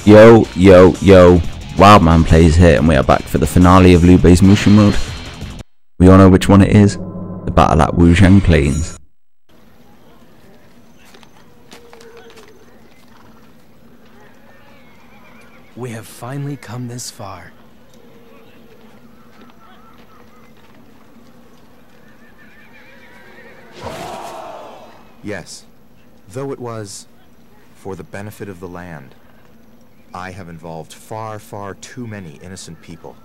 Yo, yo, yo. Wildman plays here, and we are back for the finale of Liu Bei's Musou mode. We all know which one it is. The battle at Wuzhang Plains. We have finally come this far. Yes, though it was for the benefit of the land. I have involved far, far too many innocent people.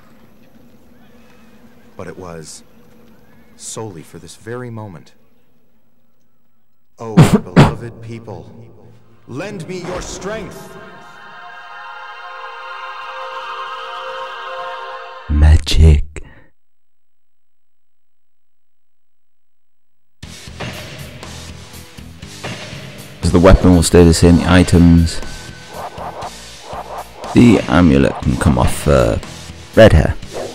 But it was solely for this very moment. Oh, beloved people, lend me your strength! Magic. The weapon will stay the same, the items. The amulet can come off red hair.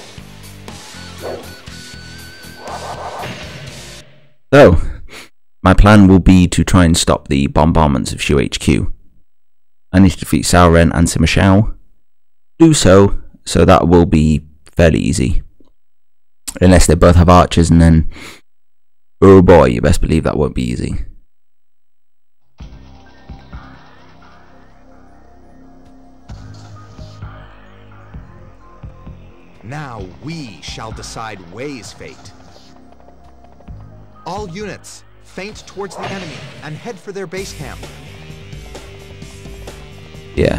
So, my plan will be to try and stop the bombardments of Shu HQ. I need to defeat Cao Ren and Sima Xiao. Do so that will be fairly easy. Unless they both have archers, and then, oh boy, you best believe that won't be easy. Now we shall decide Wei's fate. All units, feint towards the enemy and head for their base camp. Yeah.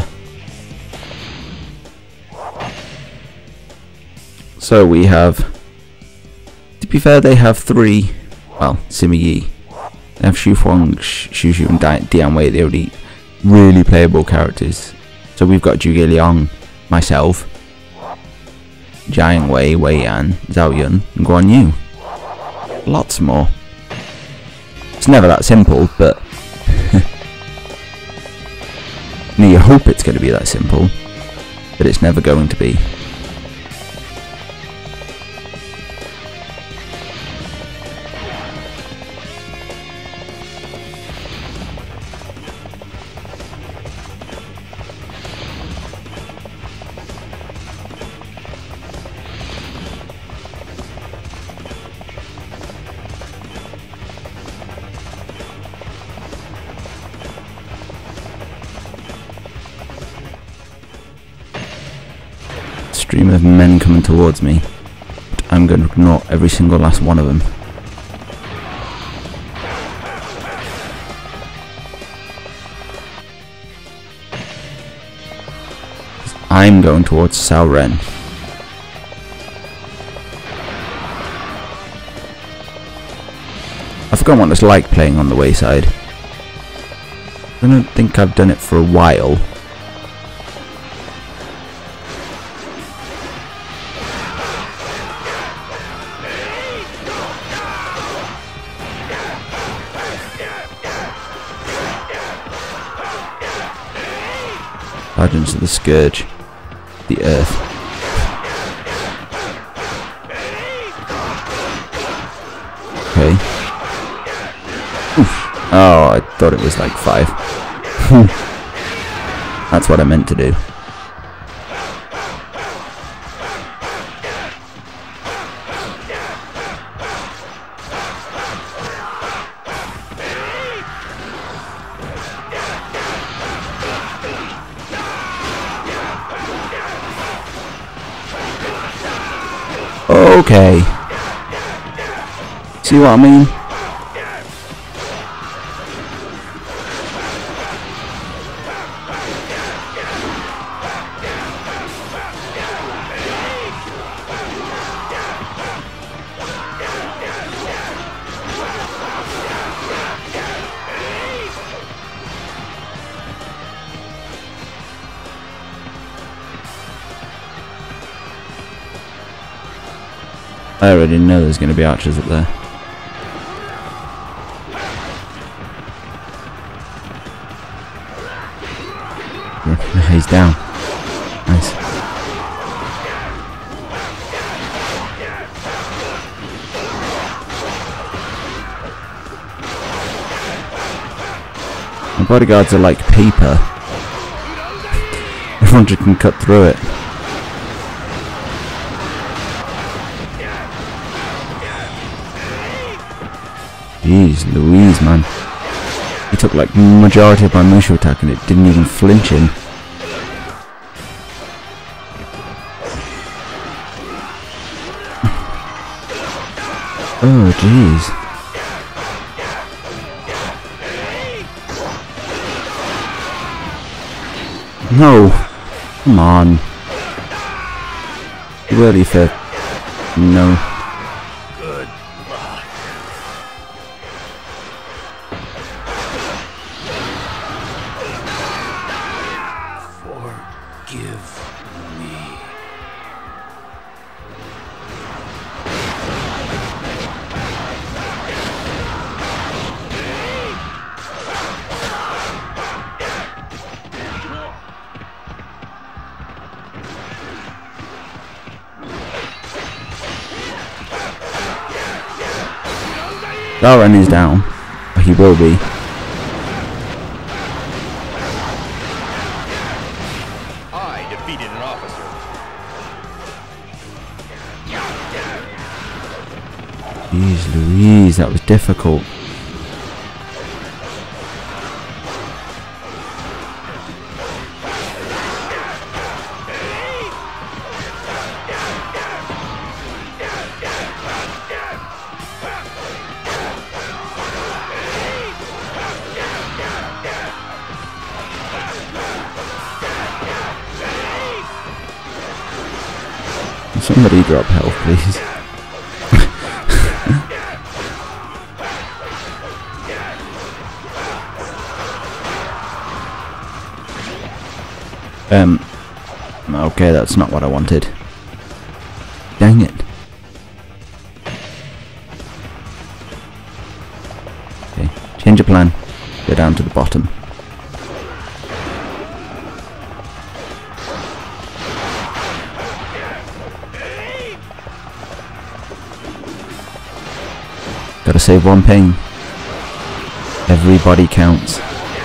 So we have, to be fair, they have three, well, Sima Yi. They have Xu Huang, Xu Xu and Dian Wei, the only really playable characters. So we've got Zhuge Liang, myself, Jiang Wei, Wei Yan, Zhao Yun, and Guan Yu. Lots more. It's never that simple, but you hope it's going to be that simple, but it's never going to be. Stream of men coming towards me, but I'm going to ignore every single last one of them. I'm going towards Cao Ren. I forgot what it's like playing on the wayside. I don't think I've done it for a while. Guardians of the Scourge. The Earth. Okay. Oof. Oh, I thought it was like 5. That's what I meant to do. Okay. See what I mean? I already know there's going to be archers up there. He's down. Nice. My bodyguards are like paper. 200 can cut through it. Jeez Louise, man. He took like majority of my Musou attack and it didn't even flinch him. Oh jeez. No! Come on. Really fair. No. Good luck. Forgive me. Darren is down. He will be. I defeated an officer. Jeez Louise, that was difficult. Somebody drop health, please. Okay, that's not what I wanted. Dang it. Okay, change of plan. Go down to the bottom. Gotta save one ping. Everybody counts.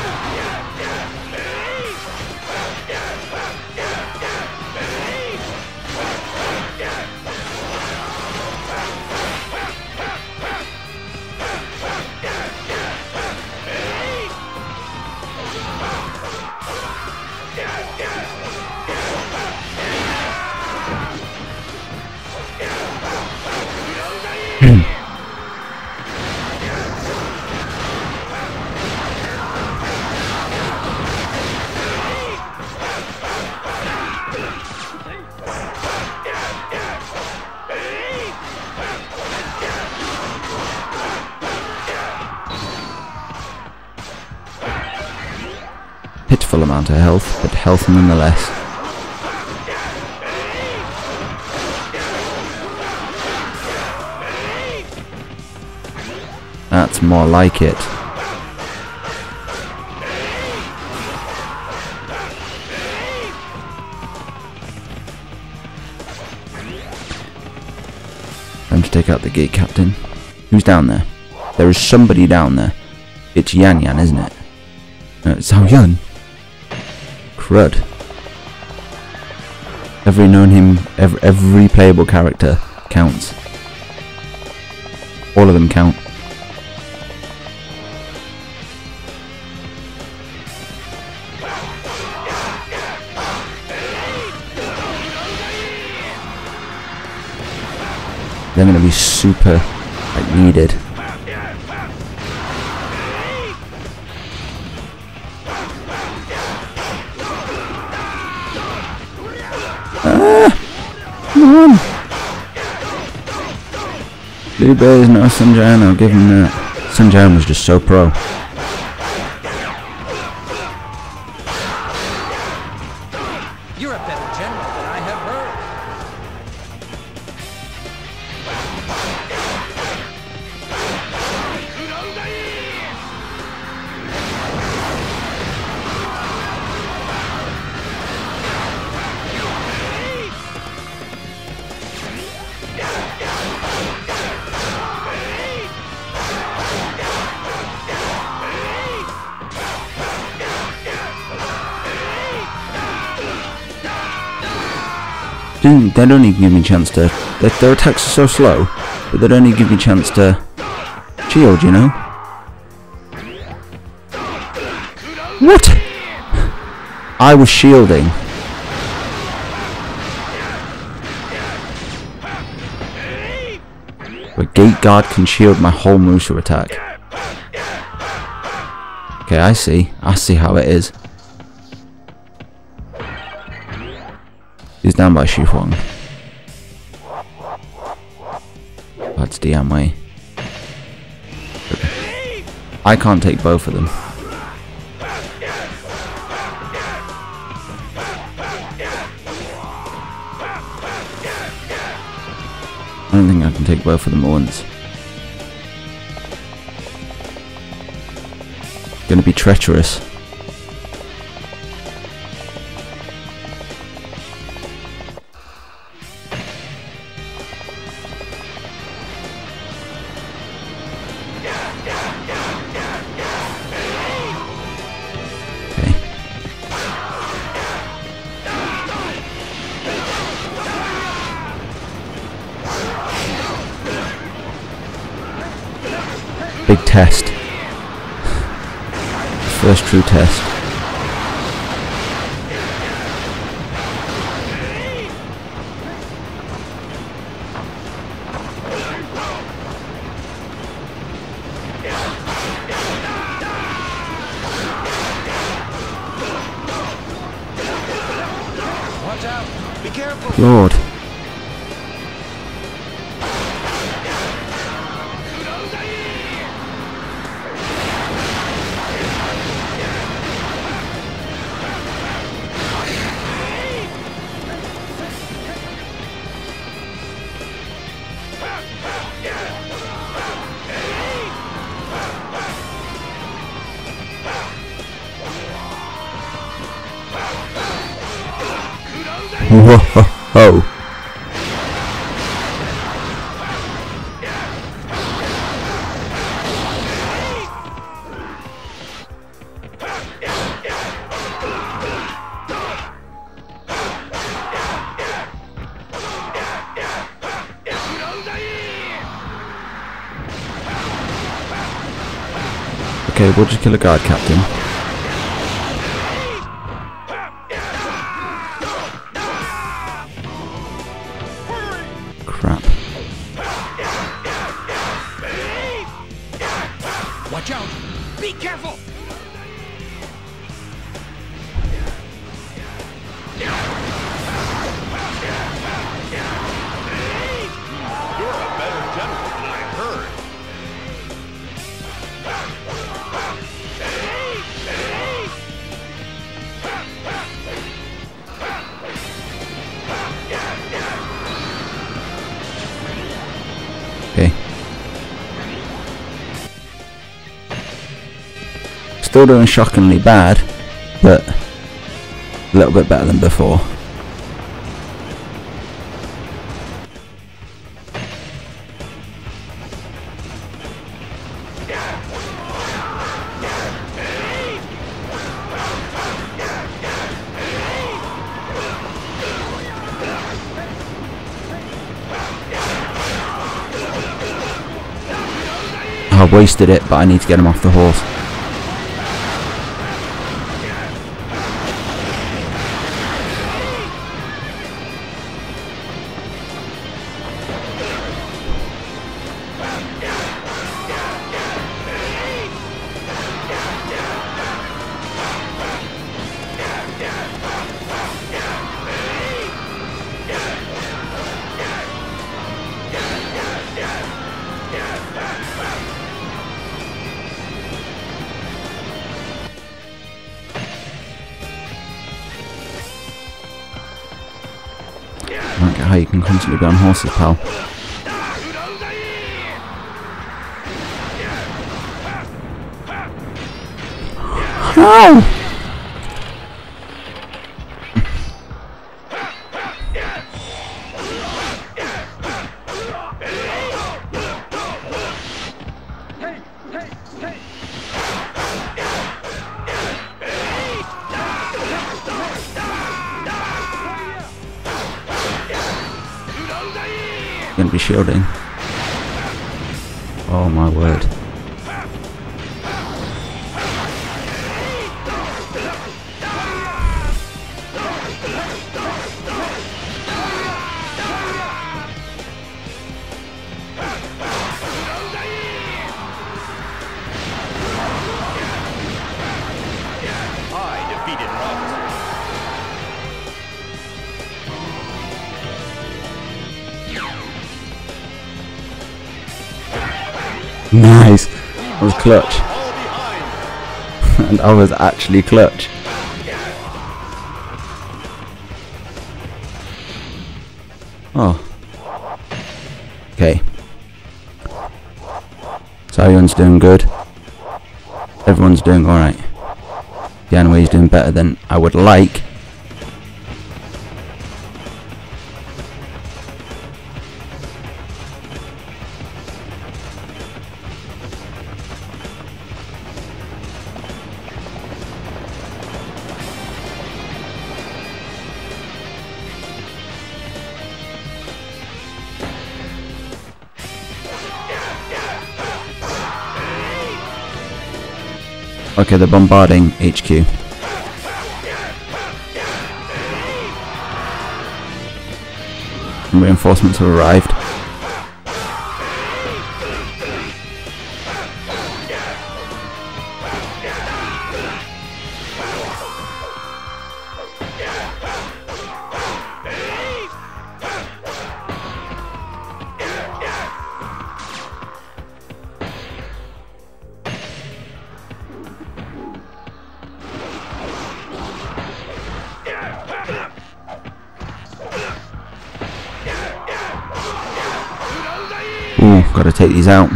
Pitiful amount of health, but health nonetheless. That's more like it. Time to take out the gate captain. Who's down there? There is somebody down there. It's Yan Yan, isn't it? No, it's Xiao Yun. Crud. Every playable character counts. All of them count. They're going to be super needed. Come on! Liu Bei is not Sun Jian, I'll give him that. Sun Jian was just so pro. You're a better general than I have heard. They don't even give me a chance to... Their attacks are so slow, but they don't even give me a chance to shield, you know? What? I was shielding. A gate guard can shield my whole Musou attack. Okay, I see. I see how it is. He's down by Xu Huang. That's Dian Wei. I can't take both of them. I don't think I can take both of them at once. Gonna be treacherous. Big test. First true test. Watch out! Be careful! Lord. Whoa! Okay, we'll just kill a guard captain. Crap. Watch out! Be careful! You're a better general than I heard. Okay. Still doing shockingly bad, but a little bit better than before. I wasted it, but I need to get him off the horse. I don't get how you can constantly be on horses, pal. How? going to be shielding. Oh my word. Nice! I was clutch. And I was actually clutch. Oh. Okay. So everyone's doing good. Everyone's doing alright. Dianwei's doing better than I would like. Okay, they're bombarding HQ. Reinforcements have arrived. Ooh, gotta take these out.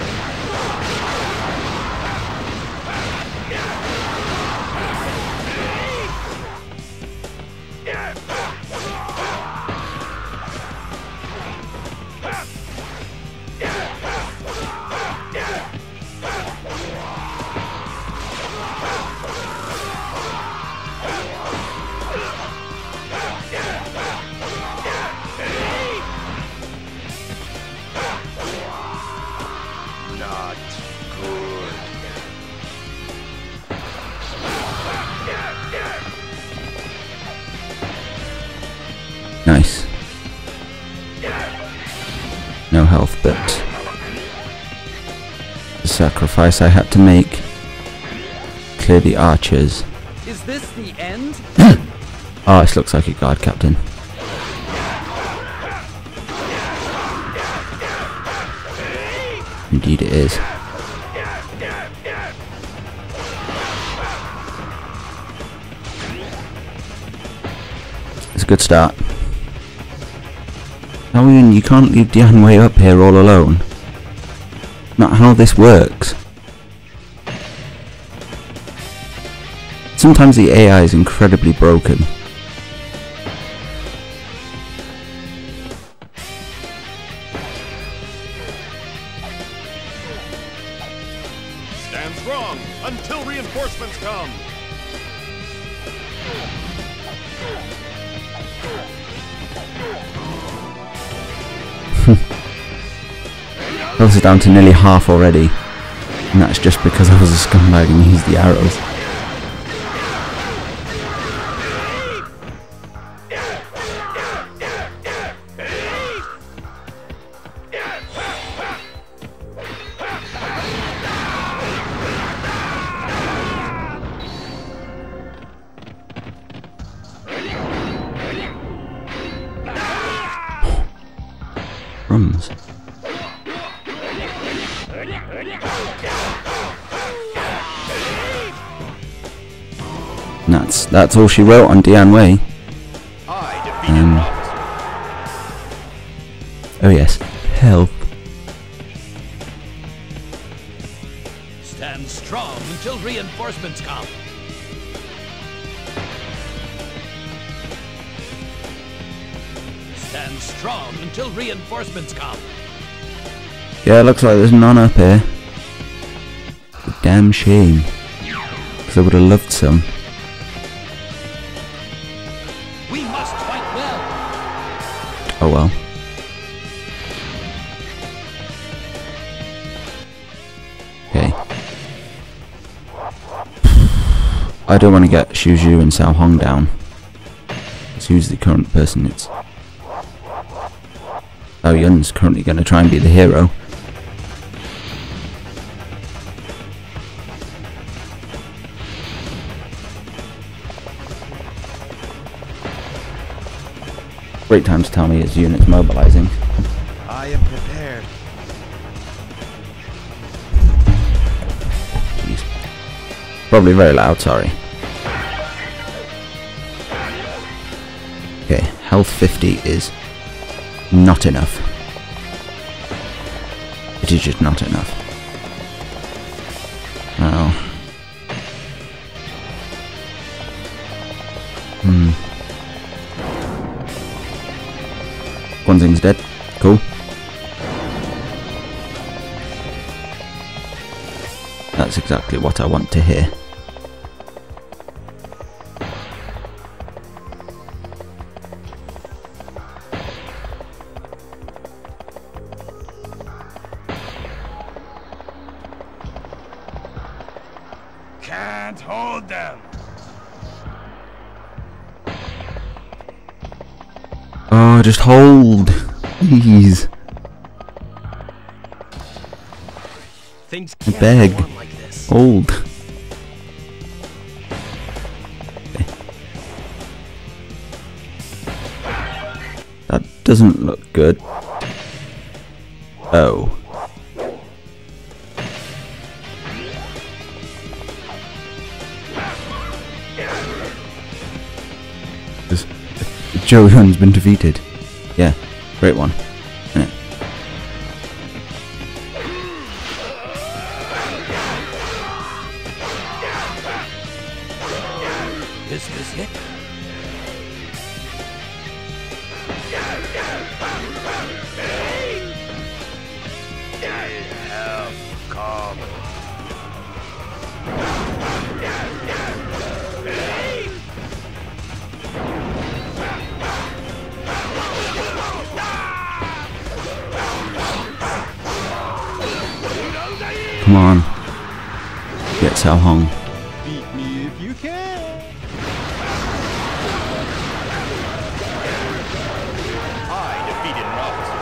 Nice. No health, but the sacrifice I had to make. Clear the archers. Is this the end? Oh, this looks like a guard captain. Indeed it is. It's a good start. I mean, you can't leave Dianwei up here all alone. Not how this works. Sometimes the AI is incredibly broken. Stand strong until reinforcements come. Health is down to nearly half already, and that's just because I was a scumbag and used the arrows. Crumbs. That's all she wrote on Dianwei. Oh yes, health. Stand strong until reinforcements come. Stand strong until reinforcements come. Yeah, looks like there's none up here. It's a damn shame, because I would have loved some. We must fight well. Oh well. I don't want to get Xu Zhu and Cao Hong down. Because who's the current person? It's Zhao Yun's currently going to try and be the hero. Great time to tell me his unit's mobilizing. I am prepared. Jeez. Probably very loud, sorry. Okay, health 50 is not enough. It is just not enough. Oh. Guanxing's dead. Cool. That's exactly what I want to hear. Can't hold them. Oh, just hold. Please. Things I can't beg. go on like this. Hold. Okay. That doesn't look good. Oh. Zhou Yun's been defeated. Yeah, great one. Yeah. Is this it? Help, come. Come on. Get Cao Hong. Beat me if you can. I defeated an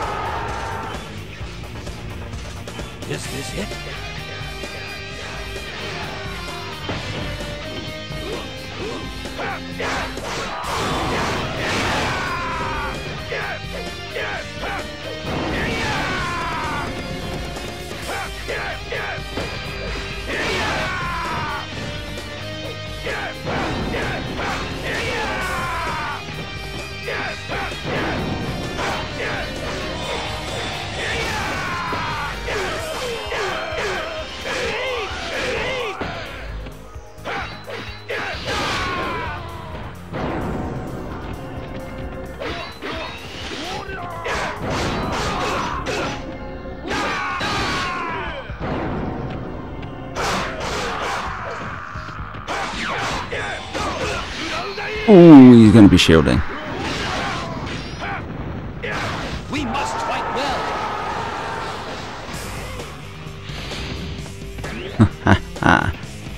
officer. Is this it? Oh, he's going to be shielding. We must fight well. Ah.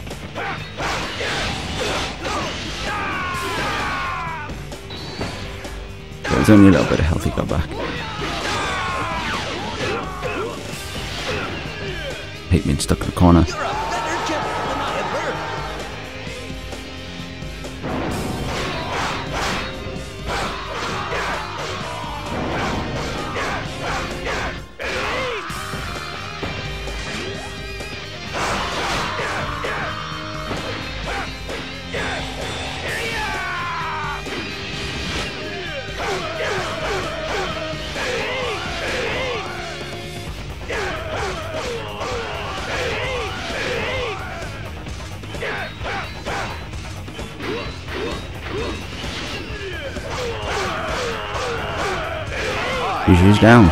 There's only a little bit of health he got back. Hate being stuck in the corner. You're a better general than I have heard. Yuju's down.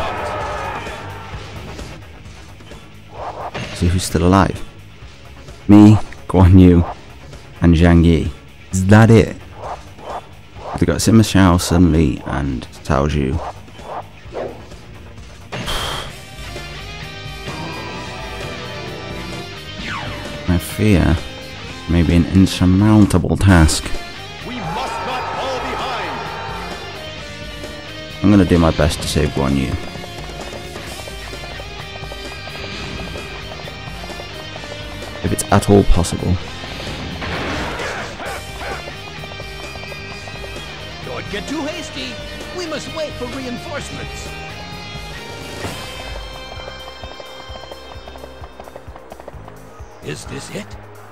See who's still alive. Me, Guan Yu, and Zhang Yi. Is that it? They've got Sima Xiao, Sun Li, and Cao Zhu. I fear Maybe an insurmountable task. We must not fall behind. I'm gonna do my best to save Guan Yu. If it's at all possible. Don't get too hasty. We must wait for reinforcements. Is this it?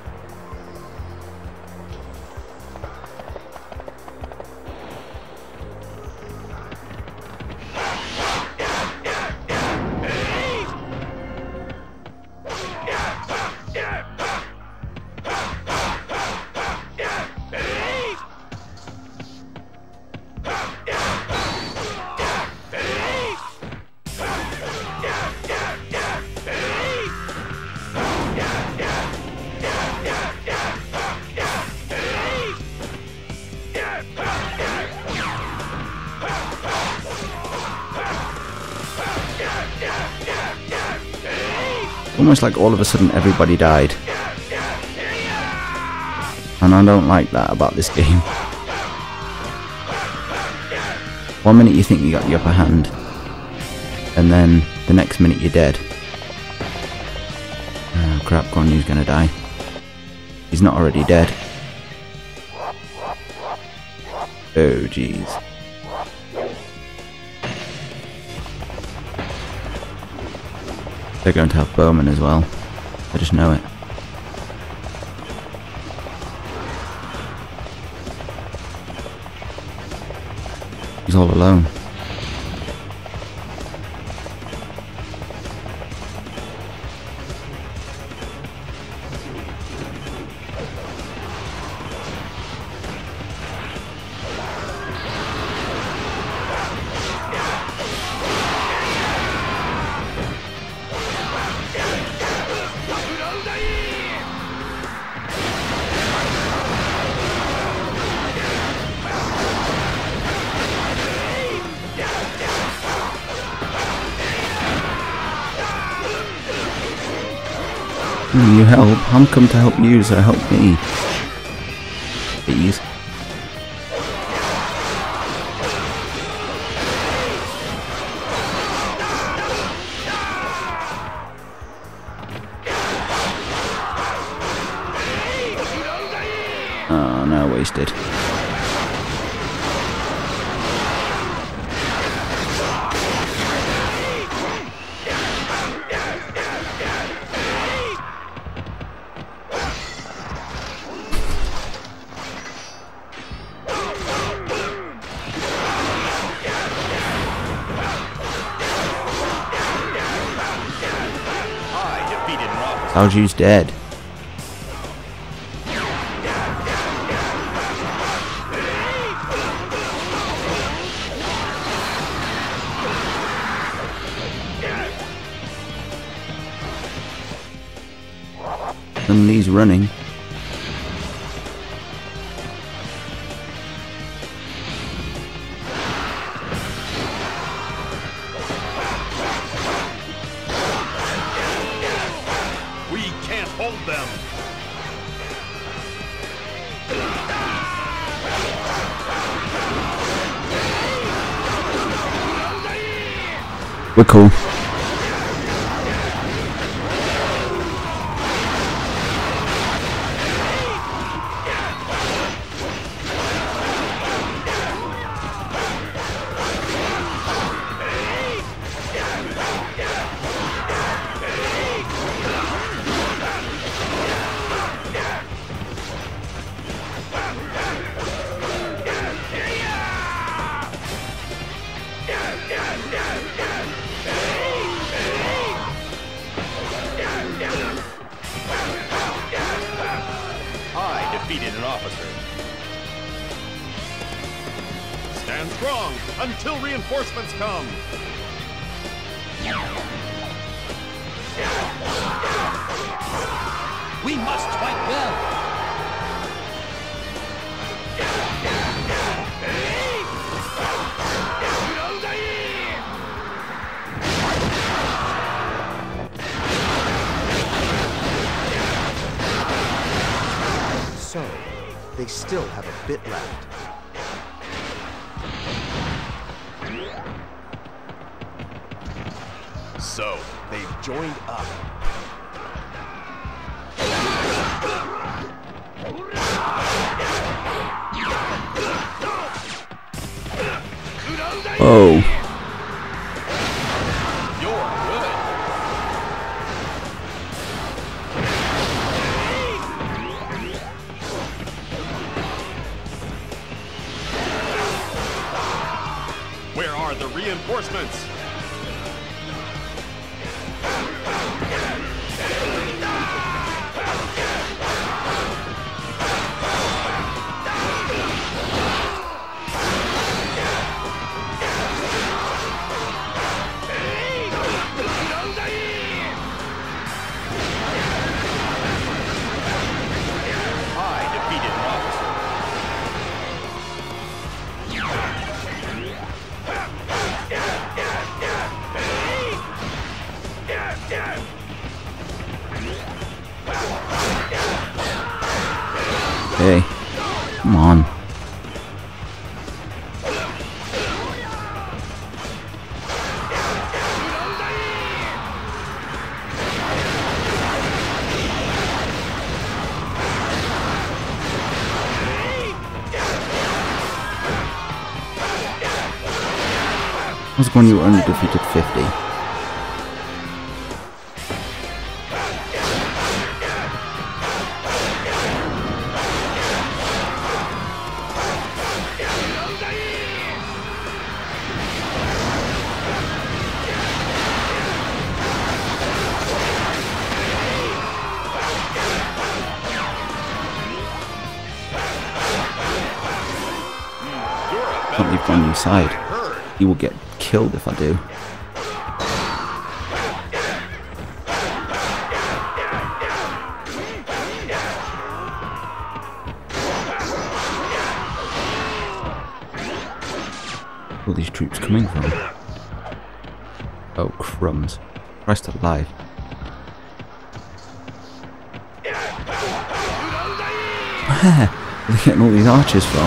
Almost like all of a sudden everybody died. And I don't like that about this game. One minute you think you got the upper hand, and then the next minute you're dead. Oh crap, Guan Yu's gonna die. He's not already dead. Oh jeez. They're going to have Bowman as well. I just know it. He's all alone. You help? I'm come to help you, so help me. Please. Oh no, wasted. Aoju's dead. And he's running. Hold them. We're cool. I defeated an officer. Stand strong until reinforcements come. We must fight well. bit left. So, they've joined up. Oh. You're good. Where are the reinforcements? Hey, come on. I was when you only defeated 50. I can't leave on your side. You will get killed if I do. Where are these troops coming from? Oh, crumbs. Christ alive. Where are they getting all these archers from?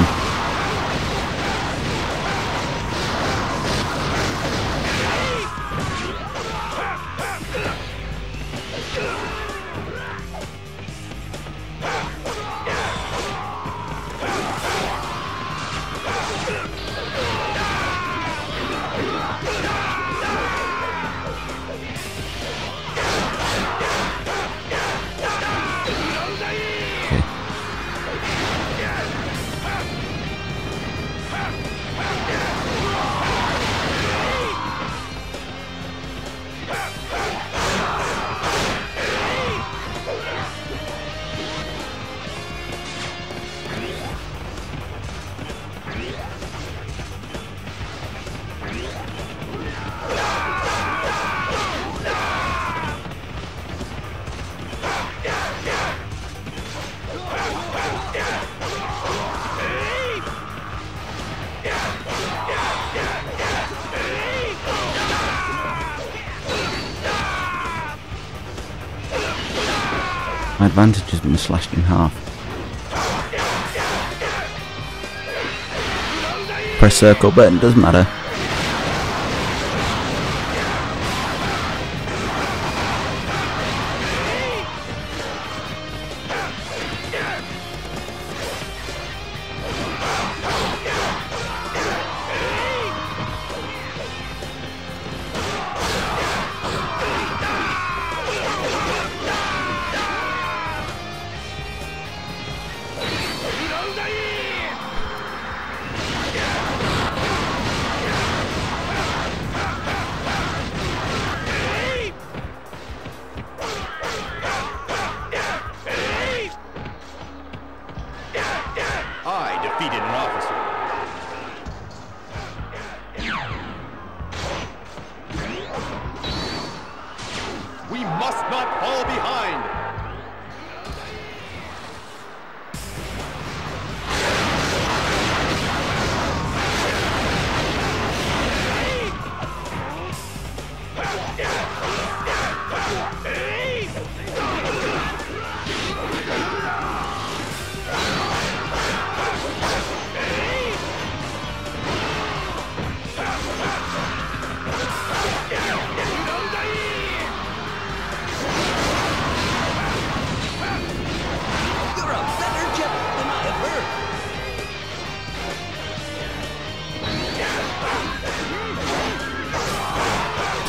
My advantage has been slashed in half. Press circle button, doesn't matter.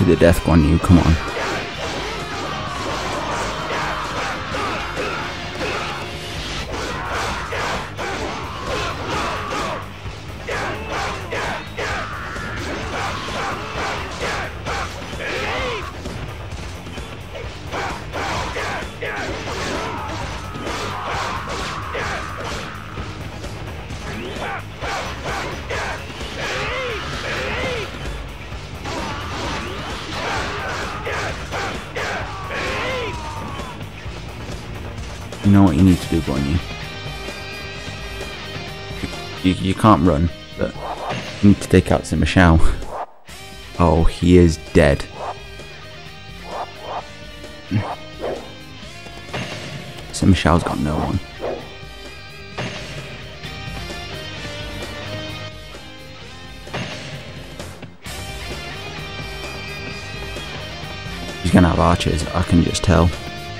the death, Guan Yu, come on. You know what you need to do, Guan Yu. You can't run, but you need to take out Sima Xiao. Oh, he is dead. Sima Xiao's got no one. He's gonna have archers, I can just tell.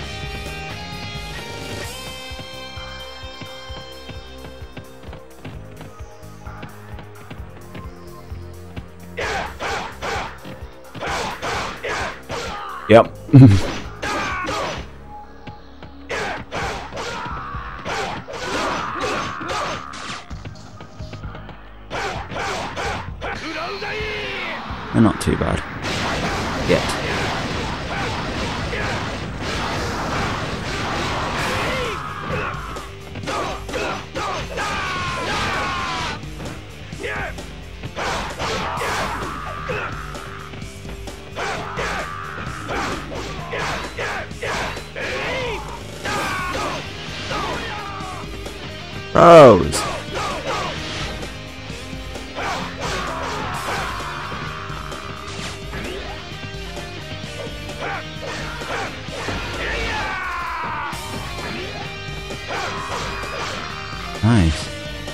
Yep. They're not too bad. Yet. Rose. Nice.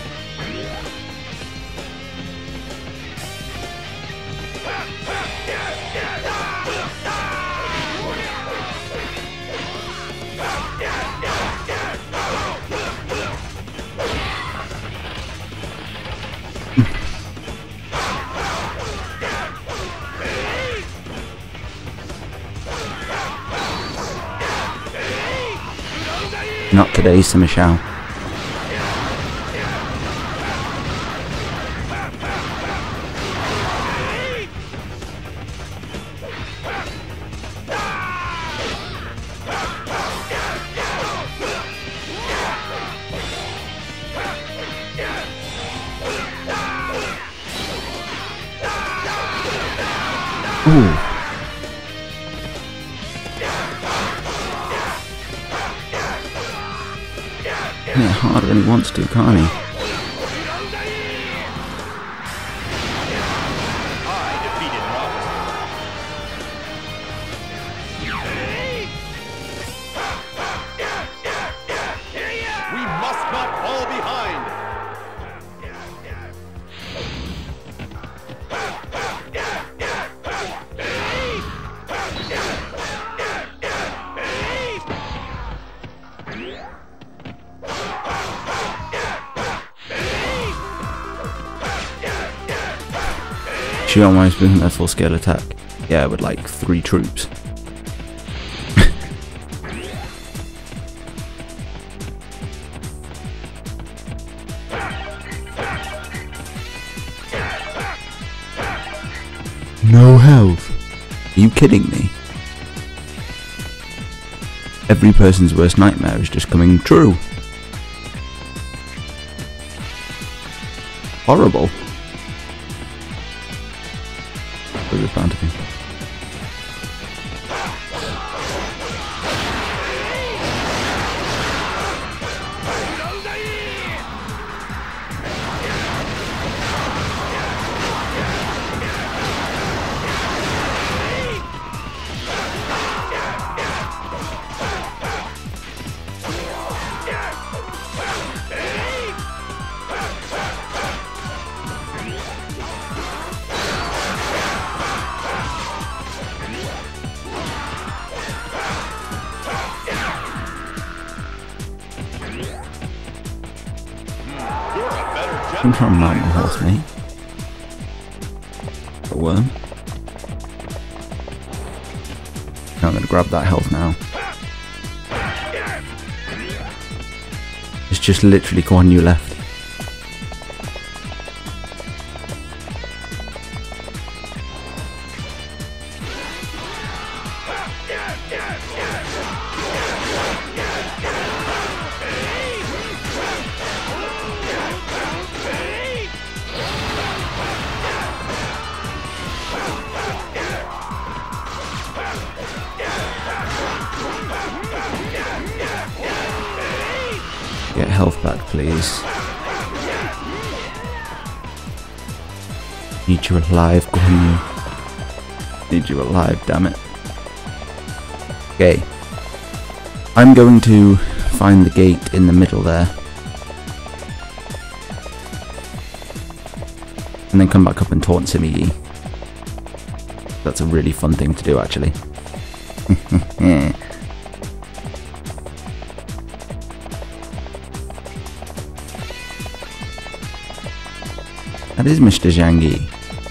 Not today, Sima Xiao. Ooh. Yeah, harder than he wants to, can't he? We must not fall behind. She almost bring their full scale attack. Yeah, with like 3 troops. No health. Are you kidding me? Every person's worst nightmare is just coming true. Horrible. Look at front of him. I'm trying to mount my horse, mate. A worm. I'm going to grab that health now. It's just literally Guan Yu left. Get health back, please. Need you alive, Guan Yu. Need you alive, damn it. Okay. I'm going to find the gate in the middle there. And then come back up and taunt Sima Yi. That's a really fun thing to do, actually. That is Mr. Zhang Yi.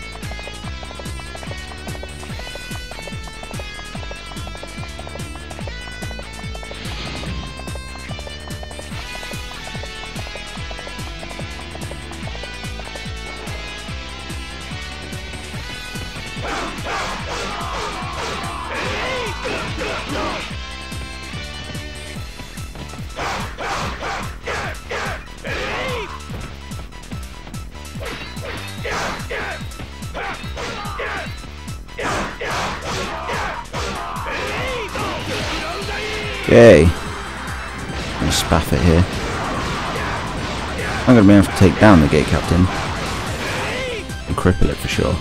Okay. I'm gonna spaff it here. I'm gonna be able to take down the gate captain and cripple it for sure.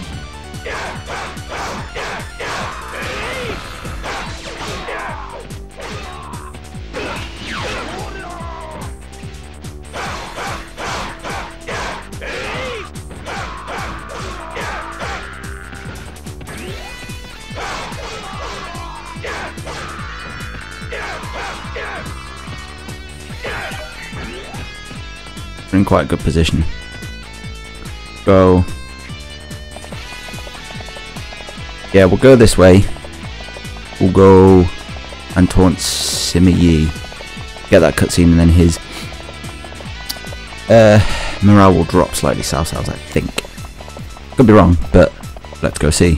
We're in quite a good position. Go. Yeah, we'll go this way. We'll go and taunt Sima Yi. Get that cutscene, and then his morale will drop slightly south, I think. Could be wrong, but let's go see.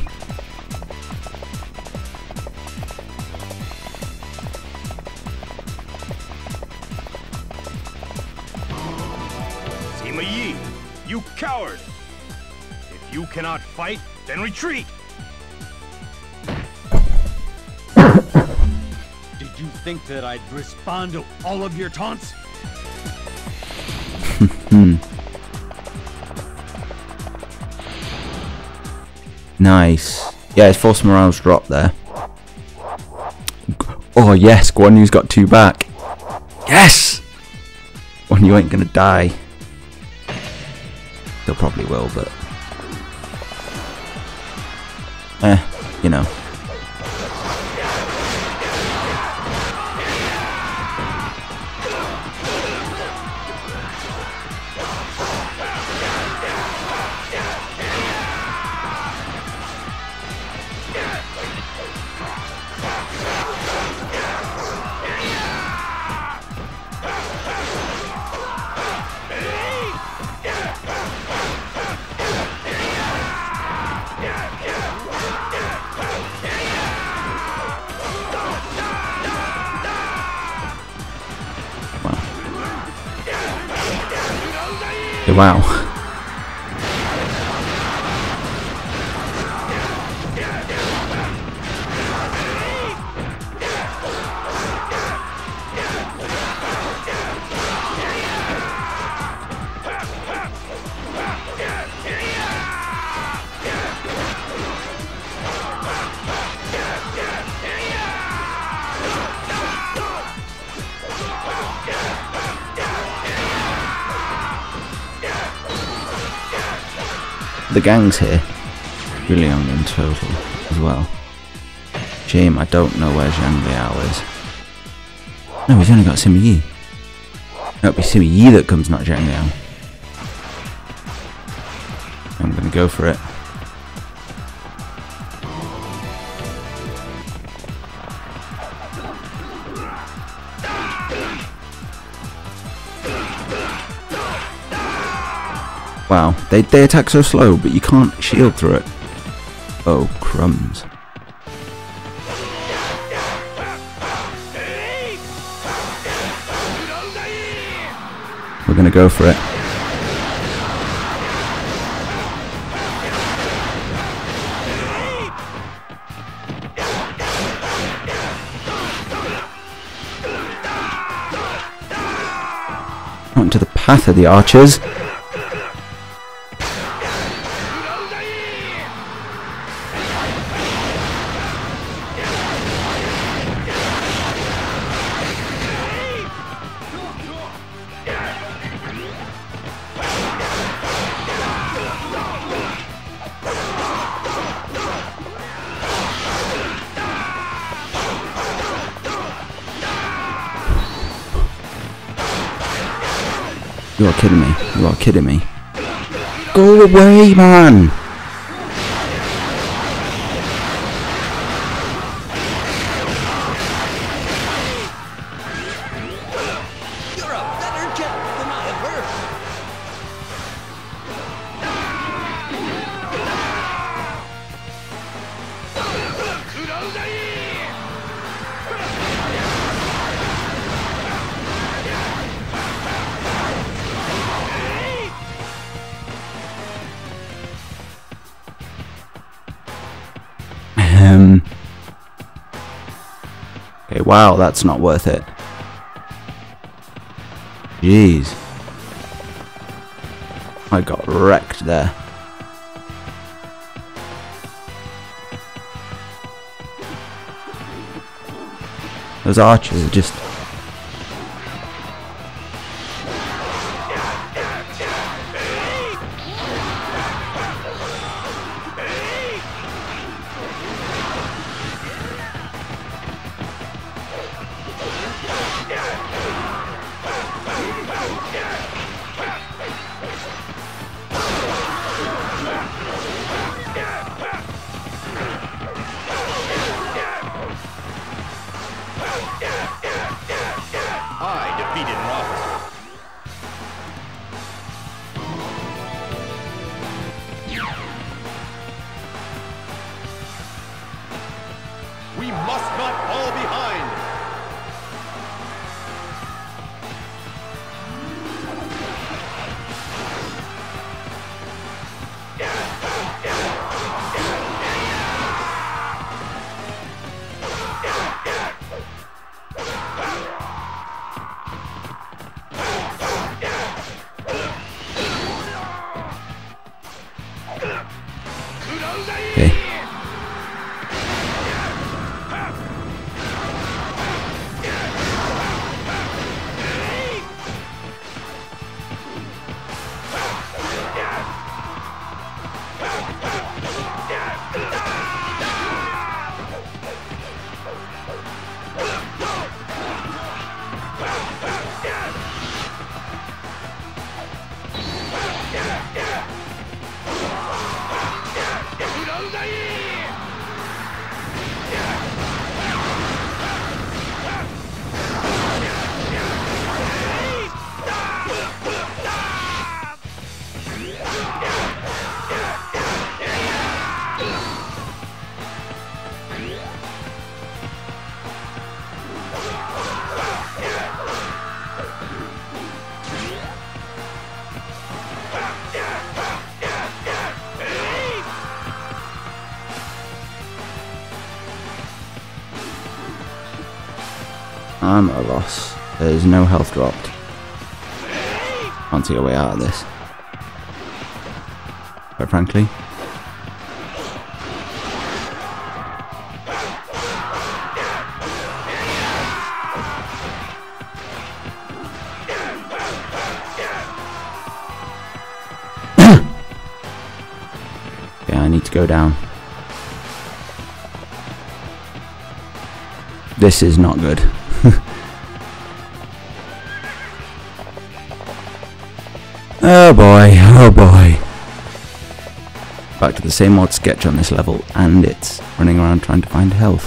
Sima Yi, you coward! If you cannot fight, then retreat! Did you think that I'd respond to all of your taunts? Nice. Yeah, his false morale's dropped there. Oh yes, Guan Yu's got 2 back. Yes! Guan Yu ain't gonna die. He'll probably will, but... you know. Wow. The gang's here. Really young in total as well. Shame I don't know where Zhang Liao is. No, he's only got Sima Yi. It'll be Sima Yi that comes, not Zhang Liao. I'm gonna go for it. They attack so slow, but you can't shield through it. Oh, crumbs. We're gonna go for it. Not into the path of the archers. You are kidding me. You are kidding me. Go away, man! You're a better jet than I have heard. Okay, wow, that's not worth it. Jeez. I got wrecked there. Those archers are just... I defeated an officer. We must not fall behind. Okay. I'm at a loss. There's no health dropped. Can't see a way out of this. Quite frankly. Yeah, I need to go down. This is not good. Oh boy, oh boy. Back to the same odd sketch on this level, and it's running around trying to find health.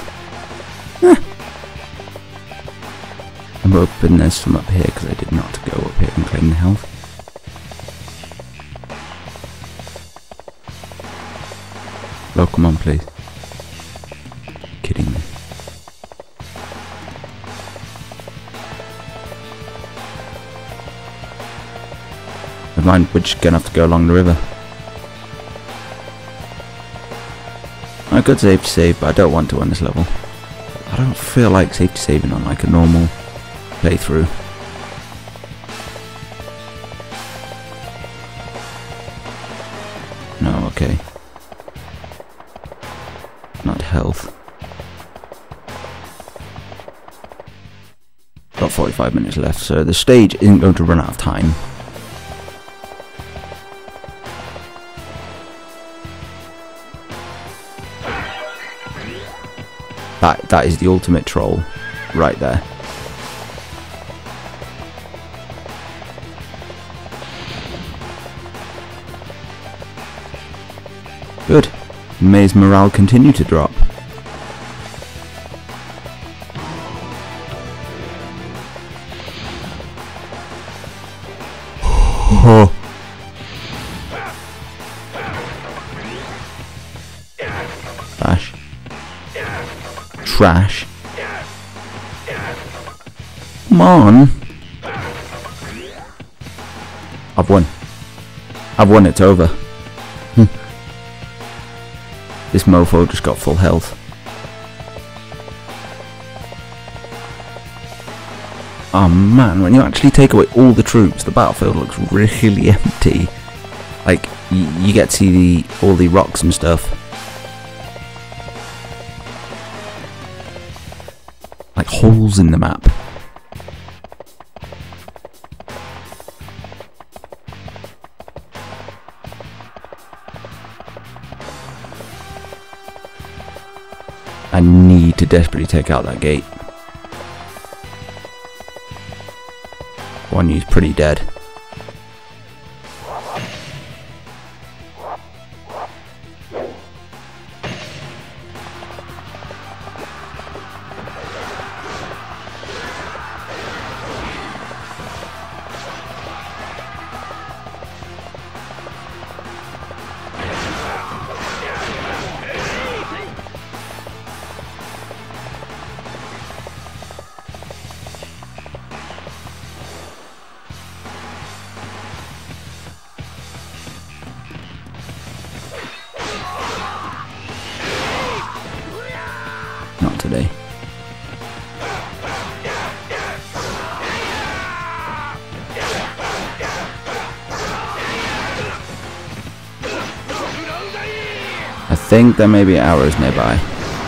I'm hoping there's some up here, because I did not go up here and claim the health. Oh, come on, please. Kidding me. Never mind, we're just gonna have to go along the river. I could save, but I don't want to on this level. I don't feel like safety saving on like a normal playthrough. No, okay. Not health. Got 45 minutes left, so the stage isn't going to run out of time. That is the ultimate troll right there. Good. May his morale continue to drop. Oh. Bash. Trash. Come on. I've won. I've won, it's over. This mofo just got full health. Oh man, when you actually take away all the troops, the battlefield looks really empty. Like, you get to see all the rocks and stuff. Like holes in the map. I need to desperately take out that gate. One you's pretty dead. Not today. I think there may be arrows nearby.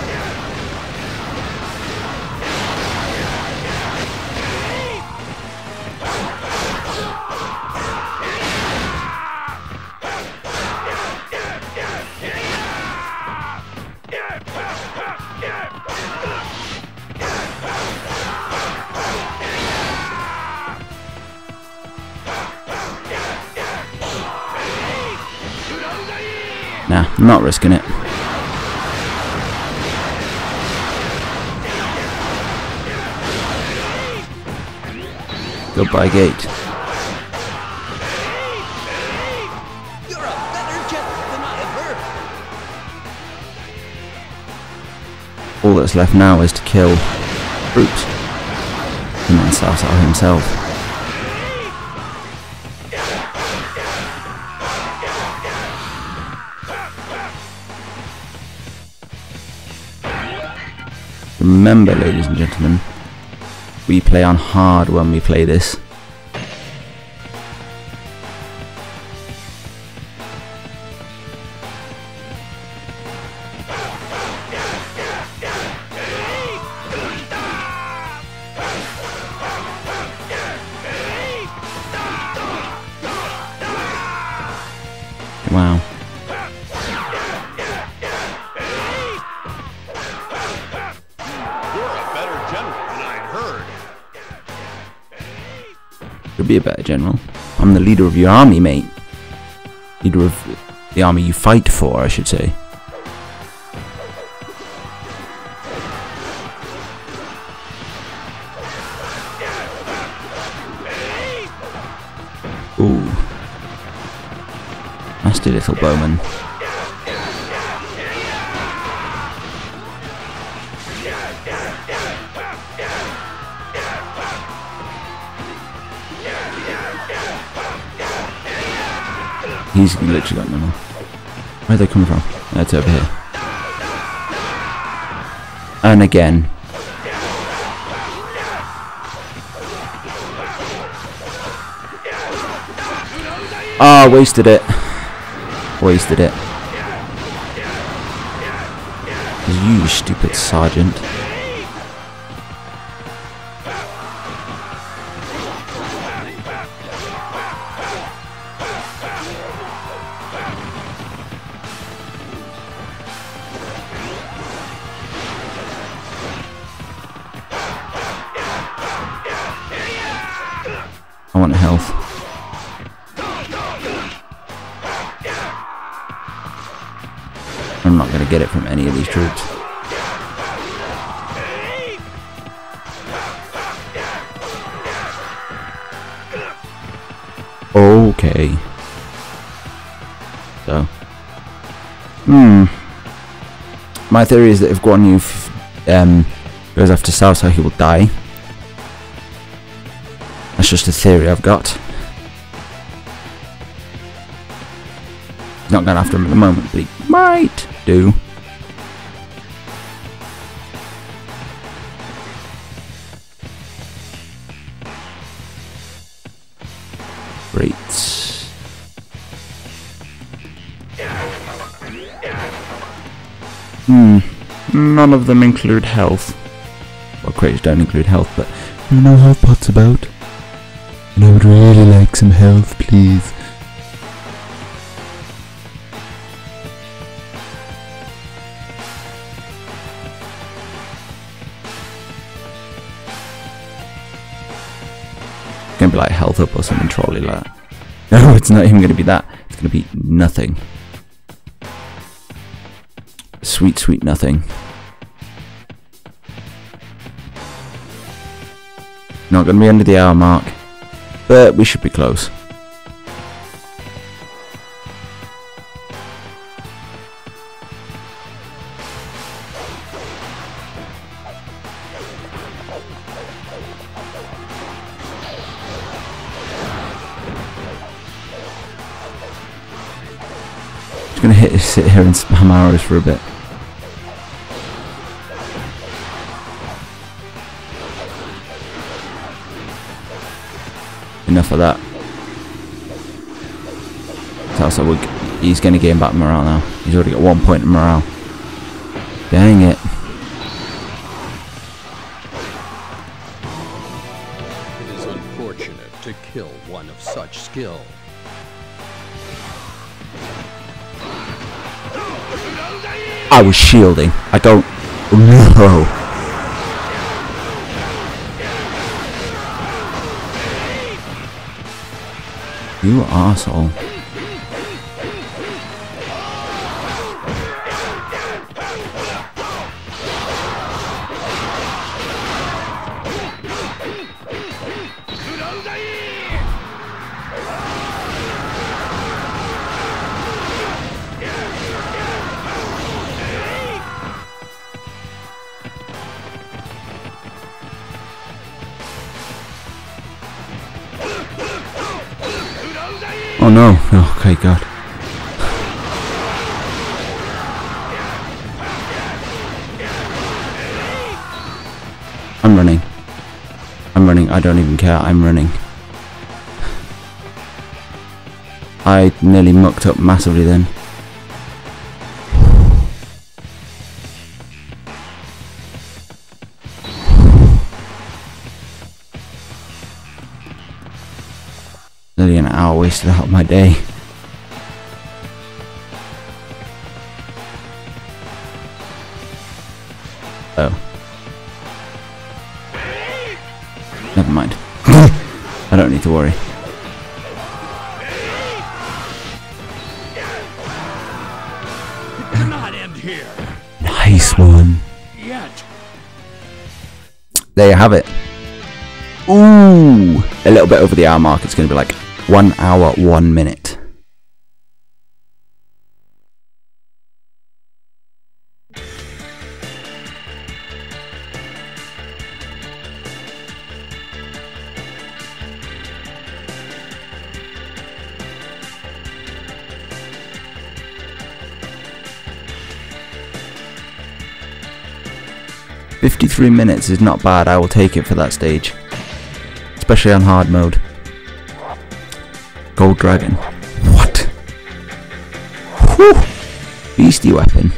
Nah, I'm not risking it. Goodbye, gate. You're a better general than I have heard. All that's left now is to kill troops. And then Cao Cao himself. Remember, ladies and gentlemen, we play on hard when we play this. Wow. Could be a better general. I'm the leader of your army, mate. Leader of the army you fight for, I should say. Ooh. Nasty little bowman. He's literally got no more. Where are they coming from? That's over here. And again. Ah, wasted it. Wasted it. You stupid sergeant. I want health. I'm not going to get it from any of these troops. Okay. So. My theory is that if Guan Yu goes after Cao Cao, he will die. That's just a theory I've got. He's not going after him at the moment, but he might do. Great. None of them include health. Well, crates don't include health, but you know how pot's about. And I would really like some health, please. It's gonna be like health up or something trolley like that. No, it's not even gonna be that. It's gonna be nothing. Sweet, sweet nothing. Not gonna be under the hour mark, but we should be close. Just gonna sit here and spam arrows for a bit. Enough of that. So he's going to gain back morale now. He's already got 1 point in morale. Dang it. It is unfortunate to kill one of such skill. I was shielding. I don't know. You arsehole. Oh no, oh, okay, God. I'm running. I'm running, I don't even care, I'm running. I nearly mucked up massively then. Nearly an hour wasted out of my day. Oh. Never mind. I don't need to worry. It cannot end here. Nice one. Yet. There you have it. Ooh, a little bit over the hour mark. It's going to be like 1 hour, 1 minute. 53 minutes is not bad. I will take it for that stage, especially on hard mode. Gold Dragon. What? Whew. Beastie weapon.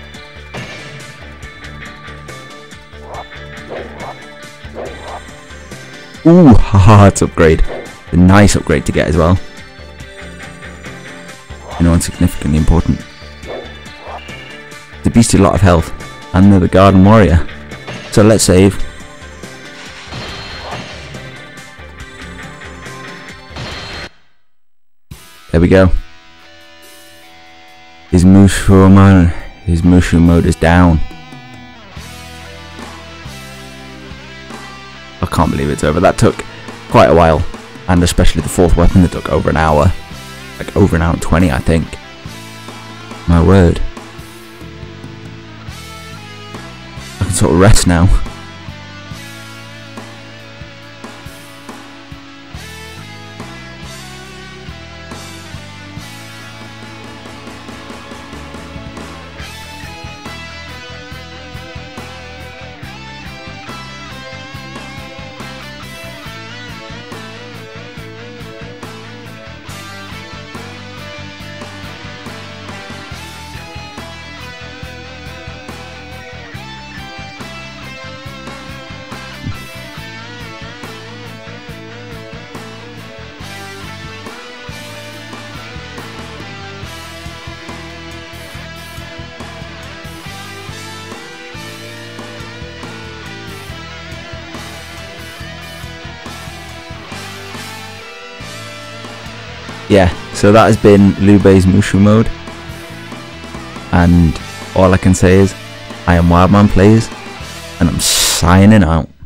Ooh, haha, it's upgrade. A nice upgrade to get as well. You know, insignificantly important. The beastie a lot of health. And they're the Garden Warrior. So let's save. There we go. His Musou mode is down. I can't believe it's over. That took quite a while, and especially the fourth weapon that took over an hour. Like over an hour and 20, I think. My word. I can sort of rest now. Yeah, so that has been Liu Bei's Musou mode, and all I can say is I am Wildman Plays, and I'm signing out.